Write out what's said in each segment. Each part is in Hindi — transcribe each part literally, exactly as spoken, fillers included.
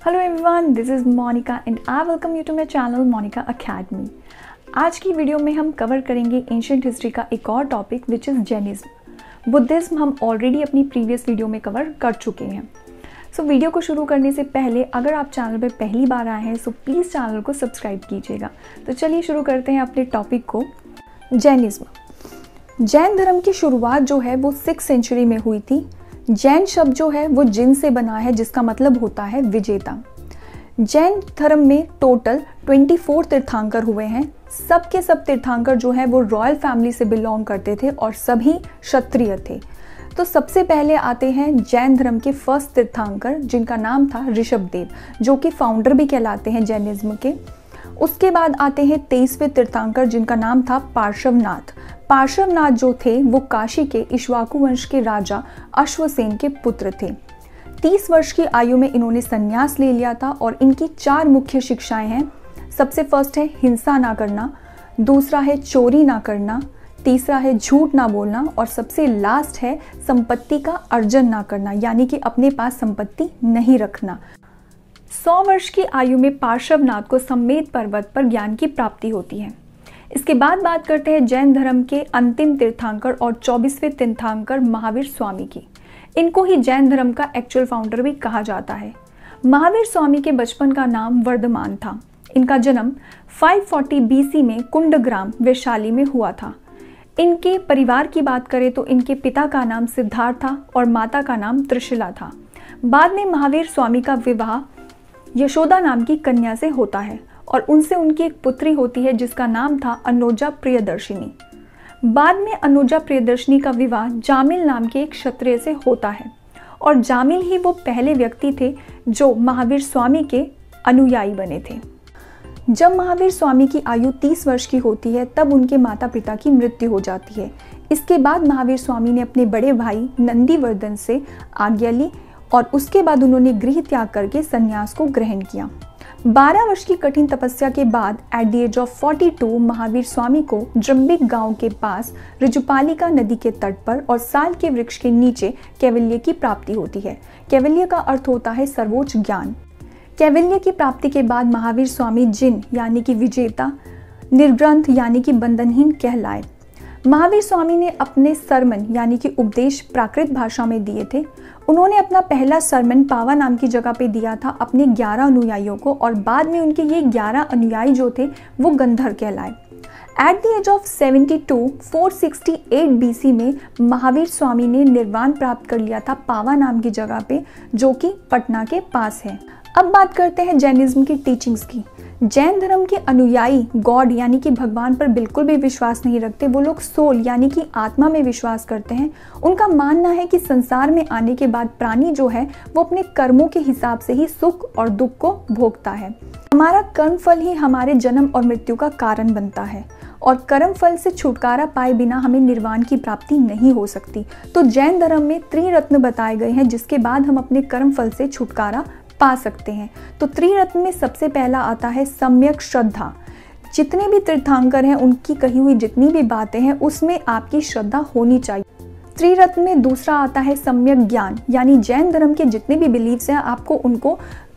Hello everyone, this is Monica and I welcome you to my channel Monica academy. आज की वीडियो में हम कवर करेंगे एंशिएंट हिस्ट्री का एक और topic which is Jainism. Buddhism हम ऑलरेडी अपनी प्रीवियस वीडियो में कवर कर चुके हैं। सो so, वीडियो को शुरू करने से पहले अगर आप चैनल पर पहली बार आए हैं सो प्लीज़ चैनल को सब्सक्राइब कीजिएगा। तो चलिए शुरू करते हैं अपने टॉपिक को। जैनिज्म। जैन धर्म की शुरुआत जो है वो सिक्स सेंचुरी में हुई थी। जैन शब्द जो है वो जिन से बना है, जिसका मतलब होता है विजेता। जैन धर्म में टोटल चौबीस तीर्थंकर हुए हैं। सब के सब तीर्थंकर जो है वो रॉयल फैमिली से बिलोंग करते थे और सभी क्षत्रिय थे। तो सबसे पहले आते हैं जैन धर्म के फर्स्ट तीर्थंकर, जिनका नाम था ऋषभदेव, जो कि फाउंडर भी कहलाते हैं जैनिज्म के। उसके बाद आते हैं तेईसवें तीर्थंकर, जिनका नाम था पार्श्वनाथ। पार्श्वनाथ जो थे वो काशी के इक्ष्वाकु वंश के राजा अश्वसेन के पुत्र थे। तीस वर्ष की आयु में इन्होंने संन्यास ले लिया था और इनकी चार मुख्य शिक्षाएं हैं। सबसे फर्स्ट है हिंसा ना करना, दूसरा है चोरी ना करना, तीसरा है झूठ ना बोलना और सबसे लास्ट है संपत्ति का अर्जन ना करना, यानी कि अपने पास संपत्ति नहीं रखना। सौ वर्ष की आयु में पार्श्वनाथ को सम्मेद पर्वत पर ज्ञान की प्राप्ति होती है। इसके बाद बात करते हैं जैन धर्म के अंतिम तीर्थंकर और चौबीसवें तीर्थंकर महावीर स्वामी की। इनको ही जैन धर्म का एक्चुअल फाउंडर भी कहा जाता है। महावीर स्वामी के बचपन का नाम वर्धमान था। इनका जन्म पाँच सौ चालीस बीसी में कुंडग्राम वैशाली में हुआ था। इनके परिवार की बात करें तो इनके पिता का नाम सिद्धार्थ था और माता का नाम त्रिशिला था। बाद में महावीर स्वामी का विवाह यशोदा नाम की कन्या से होता है और उनसे उनकी एक पुत्री होती है जिसका नाम था अनुजा प्रियदर्शिनी। बाद में अनुजा प्रियदर्शिनी का विवाह जामिल नाम के एक क्षत्रिय से होता है और जामिल ही वो पहले व्यक्ति थे जो महावीर स्वामी के अनुयायी बने थे। जब महावीर स्वामी की आयु तीस वर्ष की होती है तब उनके माता पिता की मृत्यु हो जाती है। इसके बाद महावीर स्वामी ने अपने बड़े भाई नंदीवर्धन से आज्ञा ली और उसके बाद उन्होंने गृह त्याग करके संन्यास को ग्रहण किया। बारह वर्ष की कठिन तपस्या के बाद एट द एज ऑफ बयालीस महावीर स्वामी को जम्बिक गांव के पास ऋजुपालिका नदी के तट पर और साल के वृक्ष के नीचे कैवल्य की प्राप्ति होती है। कैवल्य का अर्थ होता है सर्वोच्च ज्ञान। कैवल्य की प्राप्ति के बाद महावीर स्वामी जिन यानी कि विजेता, निर्ग्रंथ यानी कि बंधनहीन कहलाए। महावीर स्वामी ने अपने सरमन यानी कि उपदेश प्राकृत भाषा में दिए थे। उन्होंने अपना पहला सरमन पावा नाम की जगह पे दिया था अपने ग्यारह अनुयायियों को और बाद में उनके ये ग्यारह अनुयायी जो थे वो गंधर्व कहलाए। एट द एज ऑफ बहत्तर, चार सौ अड़सठ बीसी में महावीर स्वामी ने निर्वाण प्राप्त कर लिया था पावा नाम की जगह पे, जो कि पटना के पास है। अब बात करते हैं जैनिज्म की टीचिंग्स की। जैन धर्म के अनुयायी गॉड यानी कि भगवान पर बिल्कुल भी विश्वास नहीं रखते। वो लोग सोल यानी कि आत्मा में विश्वास करते हैं। उनका मानना है कि संसार में आने के बाद प्राणी जो है वो अपने कर्मों के हिसाब से ही सुख और दुख को भोगता है। हमारा कर्म फल ही हमारे जन्म और मृत्यु का कारण बनता है और कर्म फल से छुटकारा पाए बिना हमें निर्वाण की प्राप्ति नहीं हो सकती। तो जैन धर्म में त्रिरत्न बताए गए हैं जिसके बाद हम अपने कर्म फल से छुटकारा पा सकते हैं। तो त्रिरत्न में सबसे पहला आता है सम्यक श्रद्धा। जितने भी तीर्थंकर हैं उनकी कही हुई जितनी भी बातें हैं उसमें आपकी श्रद्धा होनी चाहिए। त्रिरत्न में दूसरा आता है सम्यक ज्ञान, यानी जैन धर्म के जितने भी बिलीव्स हैं आपको उनको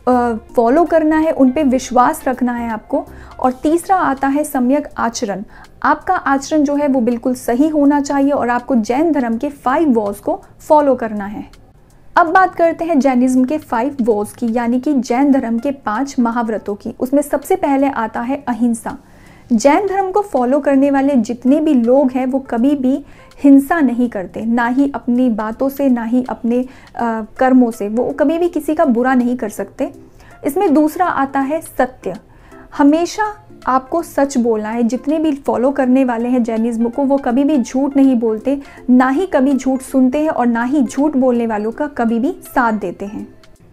फॉलो करना है, उन पे विश्वास रखना है आपको। और तीसरा आता है सम्यक आचरण। आपका आचरण जो है वो बिल्कुल सही होना चाहिए और आपको जैन धर्म के फाइव वॉज को फॉलो करना है। अब बात करते हैं जैनिज्म के फाइव वॉज की, यानी कि जैन धर्म के पांच महाव्रतों की। उसमें सबसे पहले आता है अहिंसा। जैन धर्म को फॉलो करने वाले जितने भी लोग हैं वो कभी भी हिंसा नहीं करते, ना ही अपनी बातों से ना ही अपने आ, कर्मों से। वो कभी भी किसी का बुरा नहीं कर सकते। इसमें दूसरा आता है सत्य। हमेशा आपको सच बोलना है। जितने भी फॉलो करने वाले हैं जैनिज्म को वो कभी भी झूठ नहीं बोलते, ना ही कभी झूठ सुनते हैं और ना ही झूठ बोलने वालों का कभी भी साथ देते हैं।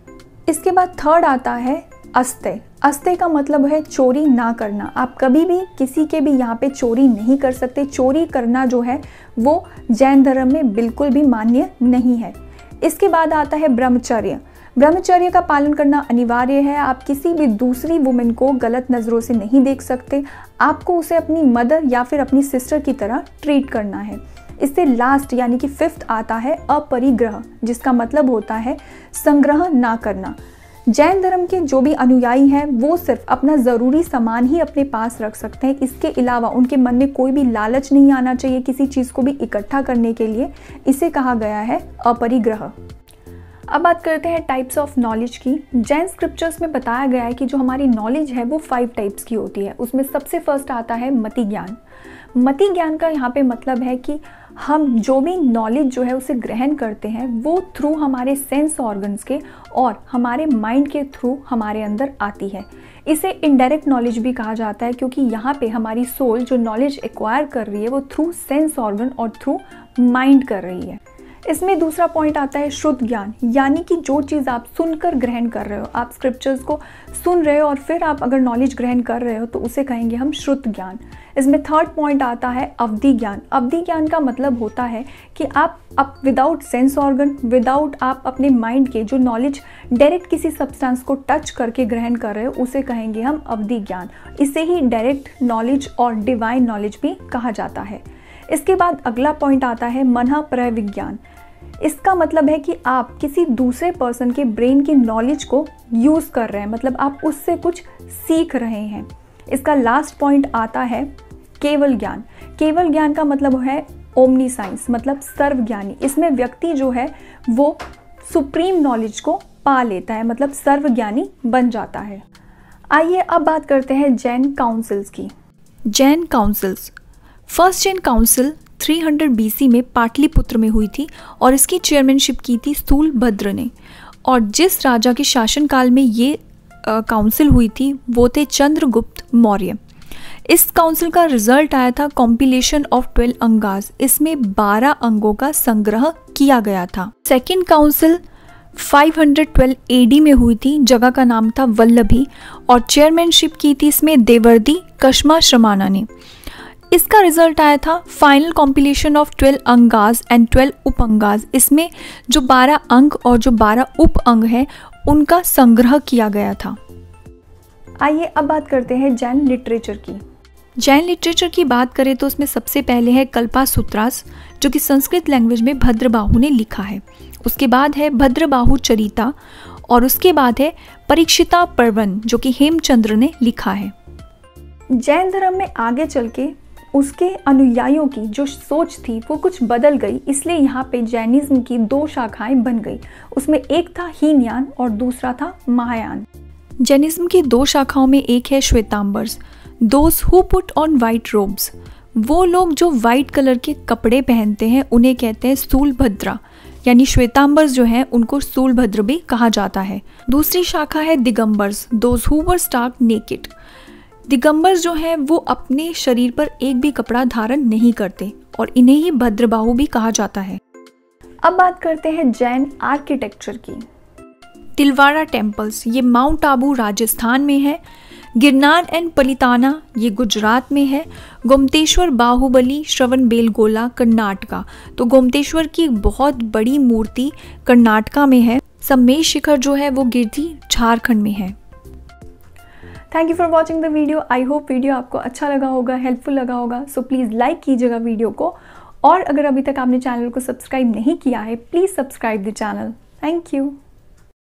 इसके बाद थर्ड आता है अस्तेय। अस्तेय का मतलब है चोरी ना करना। आप कभी भी किसी के भी यहाँ पे चोरी नहीं कर सकते। चोरी करना जो है वो जैन धर्म में बिल्कुल भी मान्य नहीं है। इसके बाद आता है ब्रह्मचर्य। ब्रह्मचर्य का पालन करना अनिवार्य है। आप किसी भी दूसरी वुमेन को गलत नज़रों से नहीं देख सकते। आपको उसे अपनी मदर या फिर अपनी सिस्टर की तरह ट्रीट करना है। इससे लास्ट यानी कि फिफ्थ आता है अपरिग्रह, जिसका मतलब होता है संग्रह ना करना। जैन धर्म के जो भी अनुयायी हैं वो सिर्फ अपना ज़रूरी सामान ही अपने पास रख सकते हैं। इसके अलावा उनके मन में कोई भी लालच नहीं आना चाहिए किसी चीज़ को भी इकट्ठा करने के लिए। इसे कहा गया है अपरिग्रह। अब बात करते हैं टाइप्स ऑफ नॉलेज की। जैन स्क्रिप्चर्स में बताया गया है कि जो हमारी नॉलेज है वो फाइव टाइप्स की होती है। उसमें सबसे फर्स्ट आता है मति ज्ञान। मति ज्ञान का यहाँ पे मतलब है कि हम जो भी नॉलेज जो है उसे ग्रहण करते हैं वो थ्रू हमारे सेंस ऑर्गन्स के और हमारे माइंड के थ्रू हमारे अंदर आती है। इसे इनडायरेक्ट नॉलेज भी कहा जाता है क्योंकि यहाँ पे हमारी सोल जो नॉलेज एक्वायर कर रही है वो थ्रू सेंस ऑर्गन और थ्रू माइंड कर रही है। इसमें दूसरा पॉइंट आता है शुद्ध ज्ञान, यानी कि जो चीज़ आप सुनकर ग्रहण कर रहे हो, आप स्क्रिप्चर्स को सुन रहे हो और फिर आप अगर नॉलेज ग्रहण कर रहे हो तो उसे कहेंगे हम शुद्ध ज्ञान। इसमें थर्ड पॉइंट आता है अवधि ज्ञान। अवधि ज्ञान का मतलब होता है कि आप अब विदाउट सेंस ऑर्गन, विदाउट आप अपने माइंड के जो नॉलेज डायरेक्ट किसी सब्सटेंस को टच करके ग्रहण कर रहे हो उसे कहेंगे हम अवधि ज्ञान। इसे ही डायरेक्ट नॉलेज और डिवाइन नॉलेज भी कहा जाता है। इसके बाद अगला पॉइंट आता है मनः प्रय विज्ञान। इसका मतलब है कि आप किसी दूसरे पर्सन के ब्रेन की नॉलेज को यूज़ कर रहे हैं, मतलब आप उससे कुछ सीख रहे हैं। इसका लास्ट पॉइंट आता है केवल ज्ञान। केवल ज्ञान का मतलब है ओमनी साइंस, मतलब सर्वज्ञानी। इसमें व्यक्ति जो है वो सुप्रीम नॉलेज को पा लेता है, मतलब सर्वज्ञानी बन जाता है। आइए अब बात करते हैं जैन काउंसिल्स की। Jain councils. First Jain council तीन सौ बीसी में पाटलिपुत्र में हुई थी और इसकी चेयरमैनशिप की थी स्थूलभद्र ने। और जिस राजा के शासनकाल में ये काउंसिल हुई थी वो थे चंद्रगुप्त मौर्य। इस काउंसिल का रिजल्ट आया था कॉम्पिलेशन ऑफ ट्वेल्व अंगास। इसमें बारह अंगों का संग्रह किया गया था। सेकेंड काउंसिल पाँच सौ बारह एडी में हुई थी, जगह का नाम था वल्लभी और चेयरमैनशिप की थी इसमें देवर्दी कश्मा श्रमाना ने। इसका रिजल्ट आया था final compilation of twelve Angas and twelve Upangas. इसमें जो बारह अंग और जो बारह उप अंग हैं उनका संग्रह किया गया था। आइए अब बात करते हैं जैन लिटरेचर की। जैन लिटरेचर की बात करें तो उसमें सबसे पहले है कल्पासूत्रास, जो कि संस्कृत लैंग्वेज में भद्रबाहु ने लिखा है। उसके बाद है भद्रबाहु चरिता और उसके बाद है परीक्षिता पर्वन, जो कि हेमचंद्र ने लिखा है। जैन धर्म में आगे चल के उसके अनुयायियों की जो सोच थी वो कुछ बदल गई, इसलिए यहाँ पे जैनिज्म की दो शाखाएं बन गई। उसमें एक था हीनयान और दूसरा था महायान। जैनिज्म की दो शाखाओं में एक है Svetambaras, those who put on white robes. वो लोग जो वाइट कलर के कपड़े पहनते हैं उन्हें कहते हैं स्थूलभद्रा, यानी श्वेतांबर्स जो हैं उनको स्थूलभद्र भी कहा जाता है। दूसरी शाखा है Digambaras, those who were stark naked. Digambaras जो हैं वो अपने शरीर पर एक भी कपड़ा धारण नहीं करते और इन्हें ही भद्रबाहु भी कहा जाता है। अब बात करते हैं जैन आर्किटेक्चर की। तिलवाड़ा टेम्पल्स, ये माउंट आबू राजस्थान में है। गिरनार एंड पलिताना ये गुजरात में है। गोमतेश्वर बाहुबली श्रवण बेलगोला कर्नाटका। तो गोमतेश्वर की बहुत बड़ी मूर्ति कर्नाटका में है। सम्मेश शिखर जो है वो गिरधी झारखंड में है। Thank you for watching the video. I hope video आपको अच्छा लगा होगा, हेल्पफुल लगा होगा। सो प्लीज़ लाइक कीजिएगा वीडियो को और अगर अभी तक आपने चैनल को सब्सक्राइब नहीं किया है please subscribe the channel. Thank you.